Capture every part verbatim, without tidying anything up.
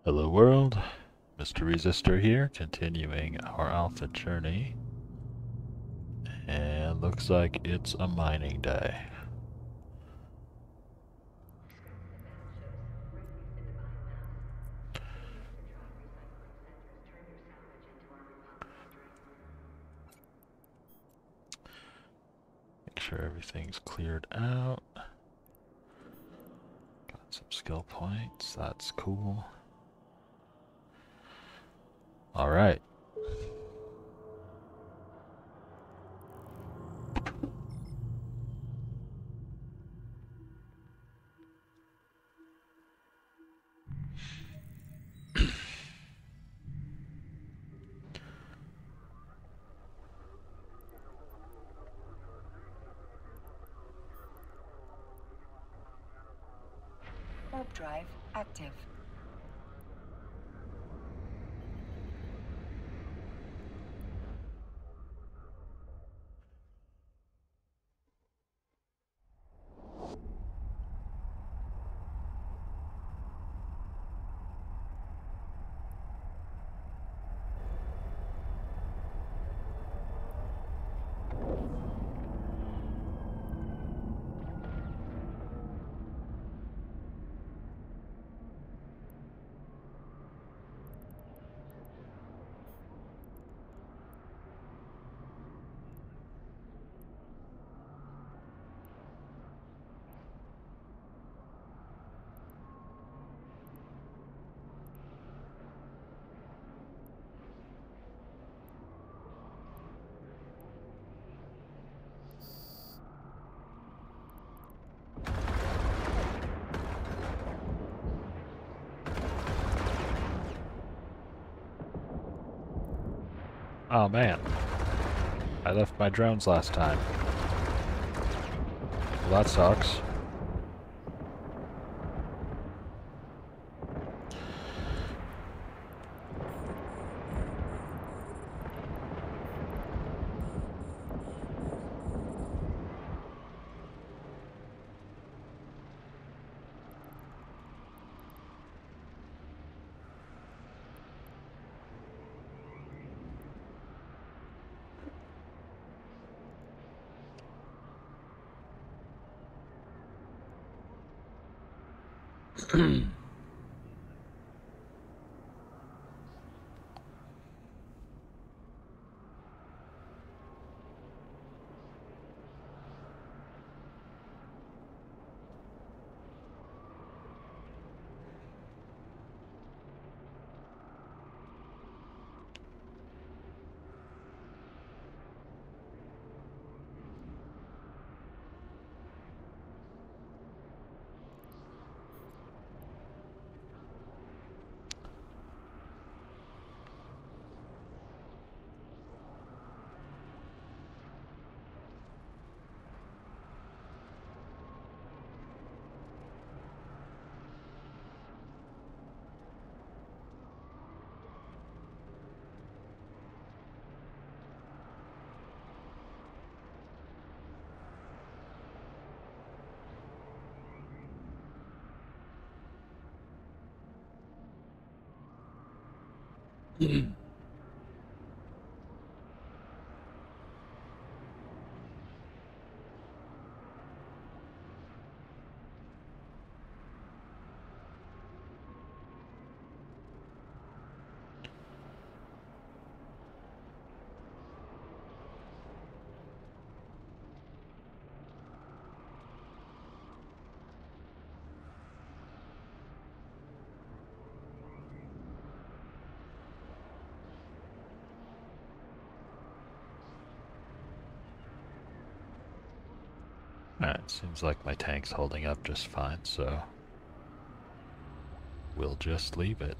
Hello world, Mister Resistor here, continuing our alpha journey. And looks like it's a mining day. Make sure everything's cleared out. Got some skill points, that's cool. Alright. Warp drive active. Oh man, I left my drones last time. Well, that sucks. Alright, seems like my tank's holding up just fine, so we'll just leave it.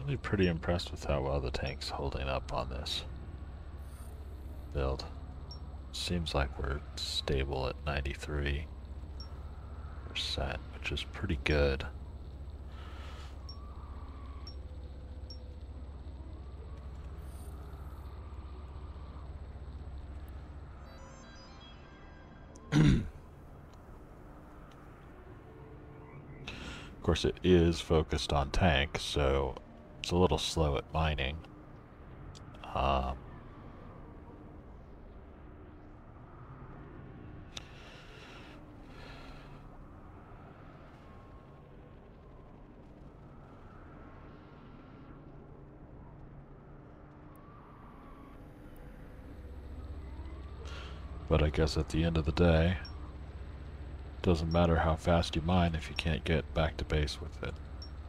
Really pretty impressed with how well the tank's holding up on this build. Seems like we're stable at ninety-three percent, which is pretty good. Of course, it is focused on tank, so it's a little slow at mining. Um, but I guess at the end of the day, doesn't matter how fast you mine if you can't get back to base with it.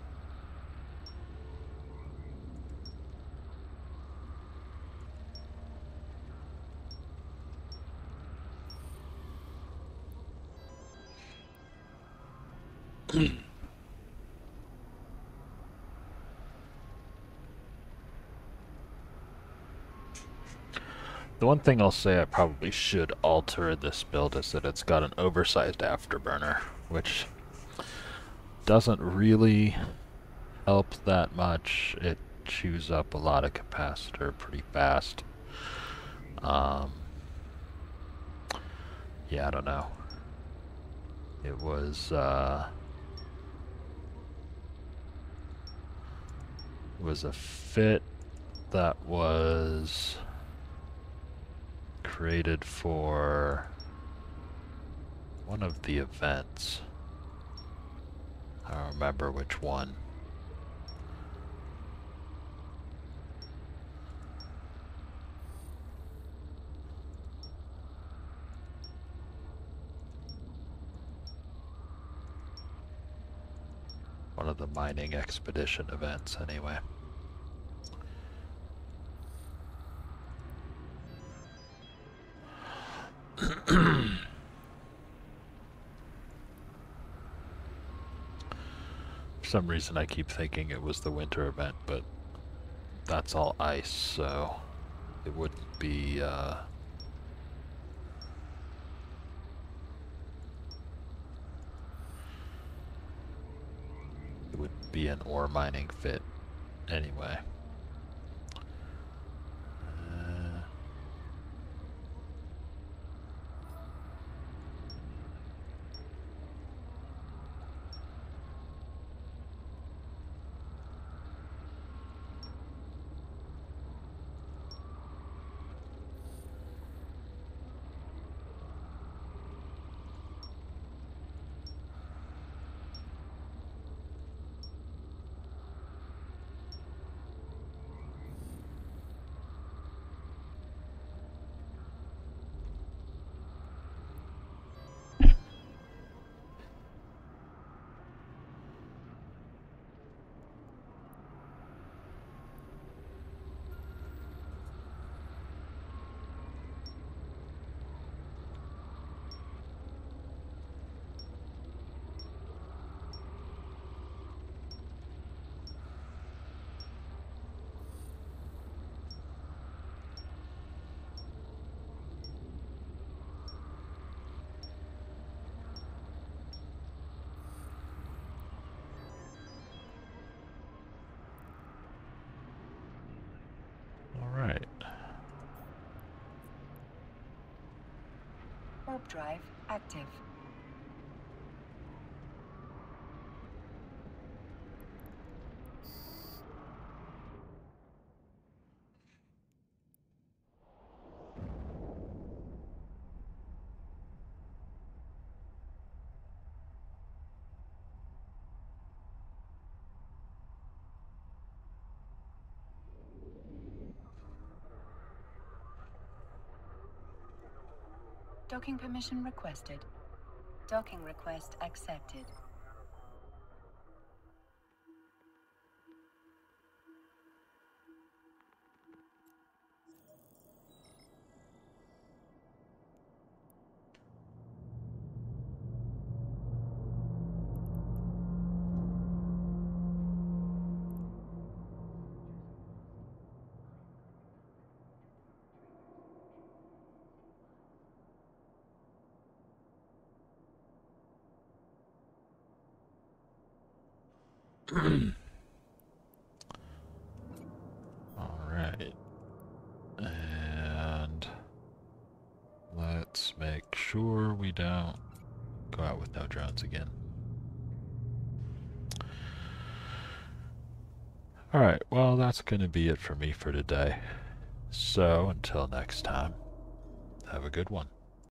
The one thing I'll say I probably should alter in this build is that it's got an oversized afterburner, which doesn't really help that much. It chews up a lot of capacitor pretty fast. Um, yeah, I don't know. It was, uh, it was a fit that was created for one of the events. I don't remember which one. One of the mining expedition events, anyway. For some reason I keep thinking it was the winter event, but that's all ice, so it wouldn't be, uh... it would be an ore mining fit anyway. Uh, Alright. Warp drive active. Docking permission requested. Docking request accepted. Alright. And let's make sure we don't go out with no drones again. Alright, well that's going to be it for me for today. So until next time, have a good one.